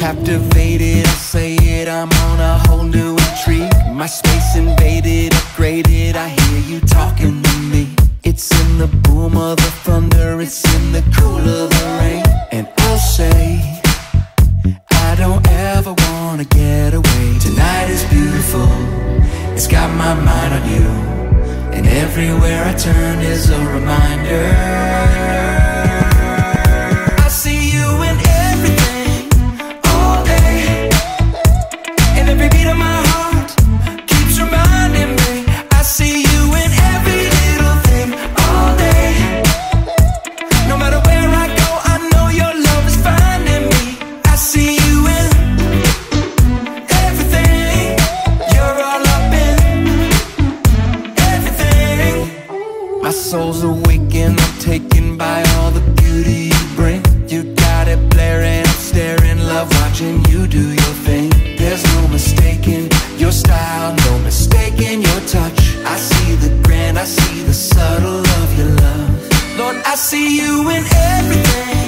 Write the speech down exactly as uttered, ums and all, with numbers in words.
captivated, I say it, I'm on a whole new intrigue. My space invaded, upgraded, I hear you talking to me. It's in the boom of the thunder, it's in the cool of the rain. And I'll say, I don't ever wanna get away. Tonight is beautiful, it's got my mind on you, and everywhere I turn is a reminder. I see you in everything, all day, and every beat of my heart keeps reminding me. I see you in every little thing, all day. No matter where I go, I know your love is finding me. I see you in everything, you're all up in everything. My soul's awakened, I'm taken by all the beauty you bring. You got it blaring, I'm staring, love watching you do your thing. There's no mistaking your style, no mistaking your touch. I see the grand, I see the subtle of your love. Lord, I see you in everything.